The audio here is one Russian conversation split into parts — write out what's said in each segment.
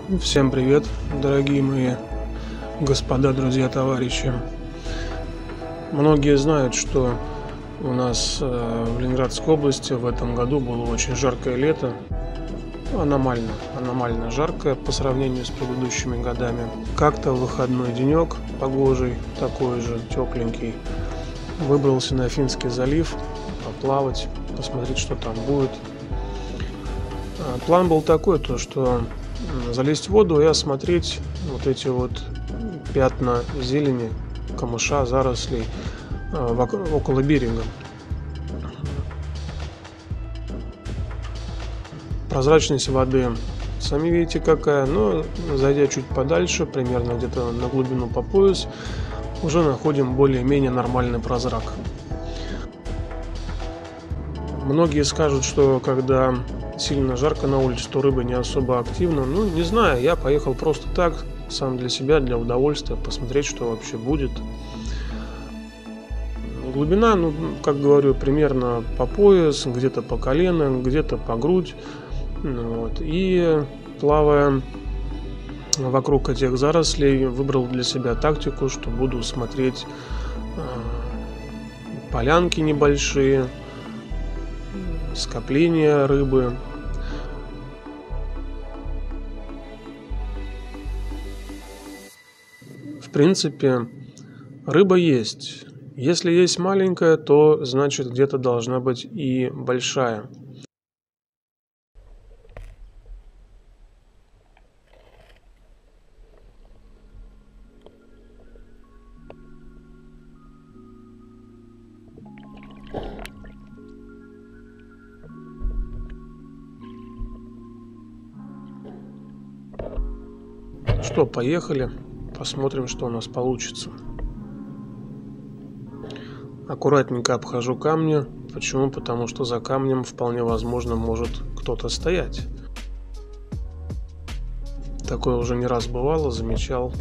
Всем привет, дорогие мои господа, друзья, товарищи. Многие знают, что у нас в Ленинградской области в этом году было очень жаркое лето. Аномально жаркое по сравнению с предыдущими годами. Как-то в выходной денек, погожий, такой же тепленький, выбрался на Финский залив поплавать, посмотреть, что там будет. План был такой, что залезть в воду и осмотреть вот эти вот пятна зелени, камыша, зарослей около берега. Прозрачность воды, сами видите какая, но зайдя чуть подальше, примерно где-то на глубину по пояс, уже находим более-менее нормальный прозрак. Многие скажут, что когда сильно жарко на улице, то рыба не особо активна. Ну, не знаю, я поехал просто так, сам для себя, для удовольствия, посмотреть, что вообще будет. Глубина, как говорю, примерно по пояс, где-то по колено, где-то по грудь. Вот. И плавая вокруг этих зарослей, выбрал для себя тактику, что буду смотреть полянки небольшие, скопления рыбы. В принципе, рыба есть. Если есть маленькая, то значит где-то должна быть и большая. Что, поехали, посмотрим, что у нас получится. Аккуратненько обхожу камни. Почему? Потому что за камнем вполне возможно может кто-то стоять. Такое уже не раз бывало, замечал.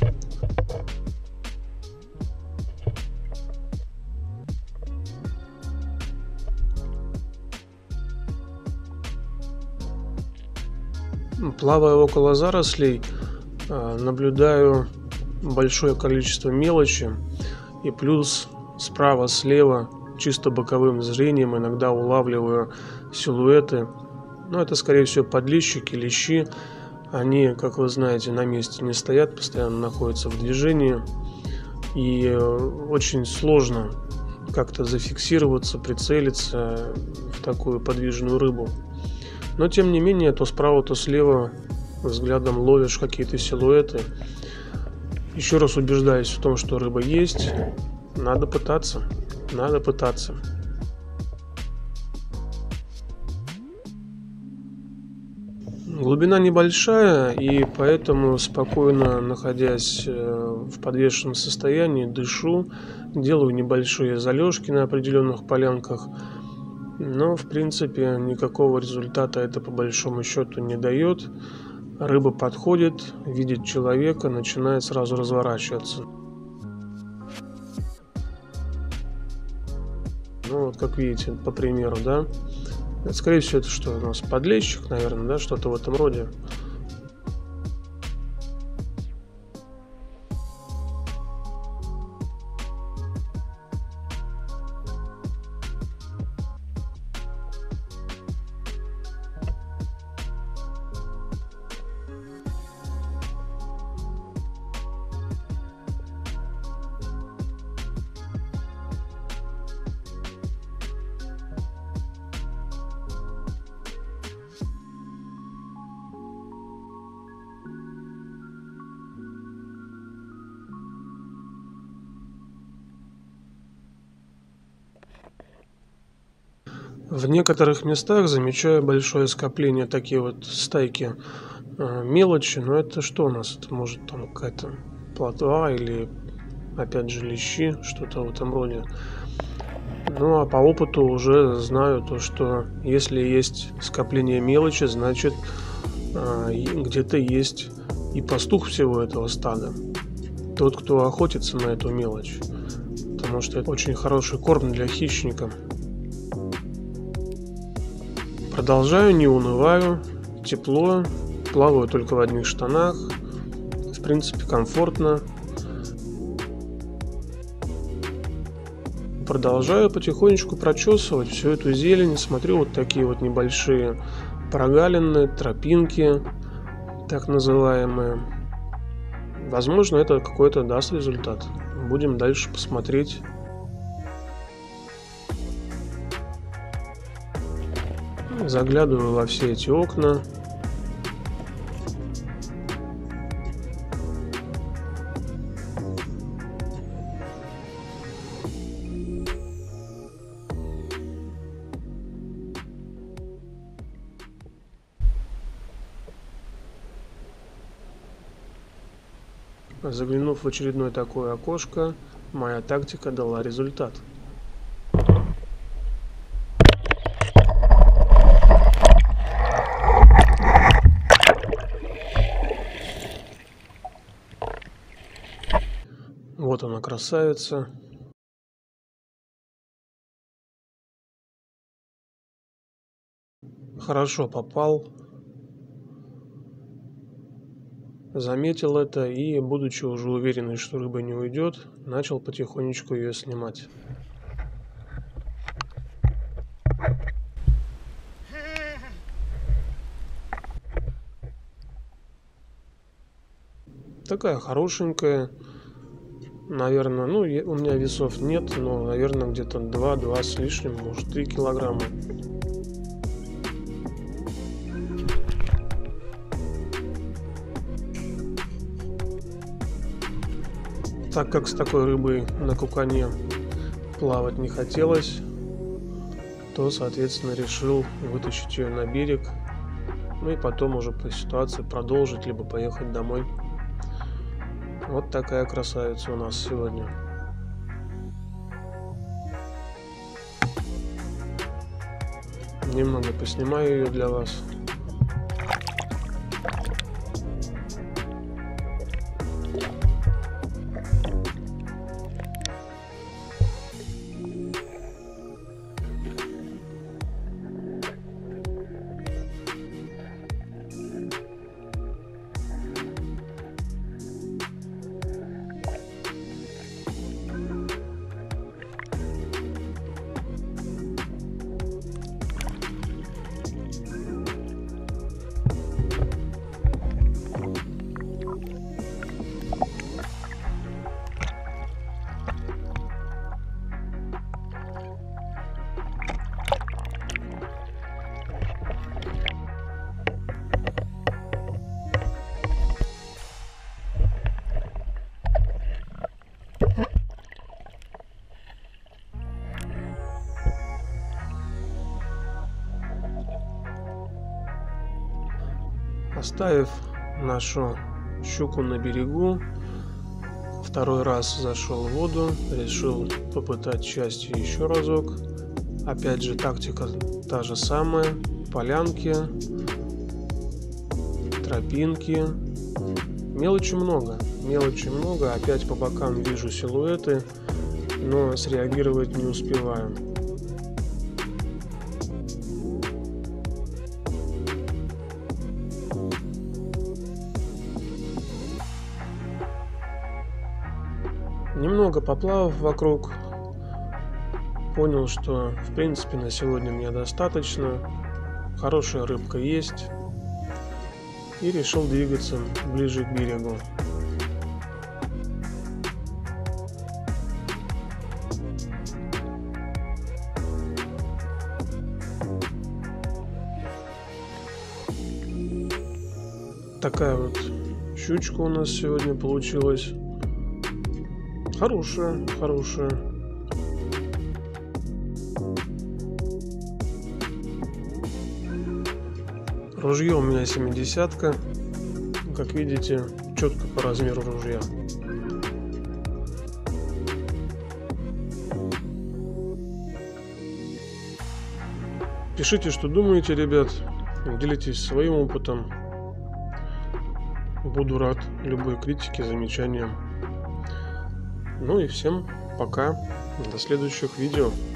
Плавая около зарослей, наблюдаю большое количество мелочи, и плюс справа, слева, чисто боковым зрением иногда улавливаю силуэты. Но это, скорее всего, подлещики, лещи. Они, как вы знаете, на месте не стоят, постоянно находятся в движении. И очень сложно как-то зафиксироваться, прицелиться в такую подвижную рыбу. Но, тем не менее, то справа, то слева взглядом ловишь какие-то силуэты. Еще раз убеждаюсь в том, что рыба есть. Надо пытаться. Глубина небольшая, и поэтому спокойно, находясь в подвешенном состоянии, дышу, делаю небольшие залежки на определенных полянках. Но, в принципе, никакого результата это по большому счету не дает. Рыба подходит, видит человека, начинает сразу разворачиваться. Ну вот, как видите, по примеру, да. Это, скорее всего, это что у нас, подлещик, наверное, да, что-то в этом роде. В некоторых местах замечаю большое скопление, такие вот стайки мелочи. Но это что у нас? Это может там какая-то плотва или опять же лещи, что-то в этом роде. Ну а по опыту уже знаю то, что если есть скопление мелочи, значит где-то есть и пастух всего этого стада. Тот, кто охотится на эту мелочь. Потому что это очень хороший корм для хищника. Продолжаю, не унываю. Тепло, Плаваю только в одних штанах. В принципе, комфортно. Продолжаю потихонечку прочесывать всю эту зелень. Смотрю, вот такие вот небольшие прогалины, тропинки, так называемые. Возможно, это какой-то даст результат. Будем дальше посмотреть. Заглядываю во все эти окна. Заглянув в очередное такое окошко, моя тактика дала результат. Вот она, красавица. Хорошо попал. Заметил это и, будучи уже уверенный, что рыба не уйдет, начал потихонечку ее снимать. Такая хорошенькая. Наверное, ну, у меня весов нет, но, наверное, где-то 2 с лишним, может 3 килограмма. Так как с такой рыбой на кукане плавать не хотелось, то, соответственно, решил вытащить ее на берег, ну и потом уже по ситуации продолжить, либо поехать домой. Вот такая красавица у нас сегодня. Немного поснимаю ее для вас. Оставив нашу щуку на берегу, второй раз зашел в воду, решил попытать счастье еще разок. Опять же, тактика та же самая: полянки, тропинки. Мелочи много, опять по бокам вижу силуэты, но среагировать не успеваю. Немного поплавав вокруг, понял, что в принципе на сегодня мне достаточно, хорошая рыбка есть, и решил двигаться ближе к берегу. Такая вот щучка у нас сегодня получилась. Хорошая. Ружье у меня 70-ка. Как видите, четко по размеру ружья. Пишите, что думаете, ребят. Делитесь своим опытом. Буду рад любой критике, замечаниям. Ну и всем пока, до следующих видео.